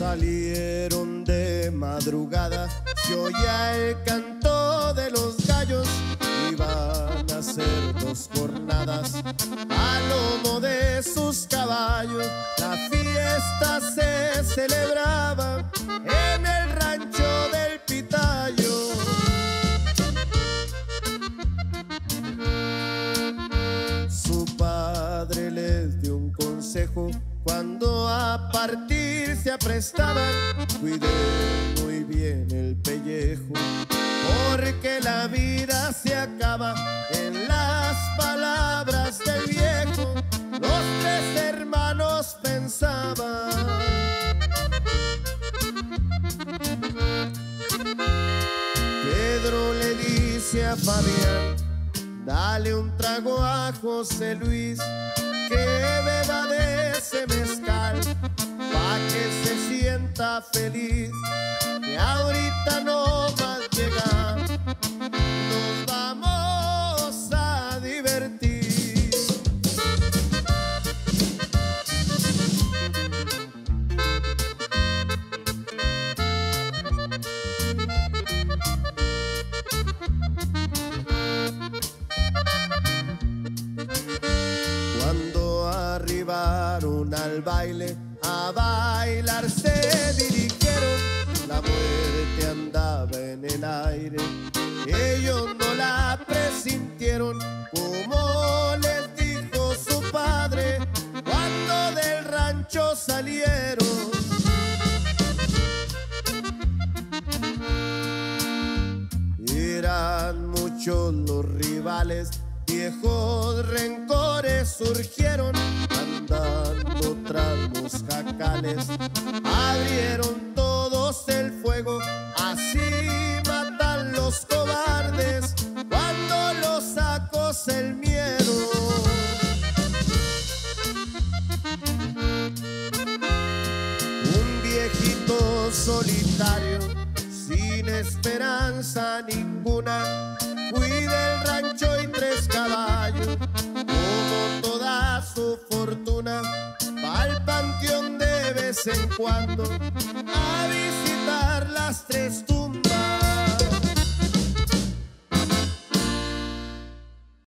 Salieron de madrugada, se oía el canto de los gallos. Iban a hacer 2 jornadas al lomo de sus caballos. La fiesta se celebraba en el rancho del Pitayo. Su padre les dio un consejo cuando a partir se aprestaban: cuiden muy bien el pellejo, porque la vida se acaba. En las palabras del viejo, los 3 hermanos pensaban. Pedro le dice a Fabián: dale un trago a José Luis, que beba de ese mezcal, pa' que se sienta feliz, que ahorita no va a llegar, nos vamos a divertir. Cuando arribaron al baile, a bailar se dirigieron. La muerte andaba en el aire, ellos no la presintieron, como les dijo su padre cuando del rancho salieron. Eran muchos los rivales, viejos rencores surgieron, andando tras los jacales, abrieron todos el fuego, así matan los cobardes cuando los sacos el miedo. Un viejito solitario, sin esperanza ninguna, cuida el rancho y 3 caballos, como toda su fortuna, va al panteón de vez en cuando a visitar las 3 tumbas.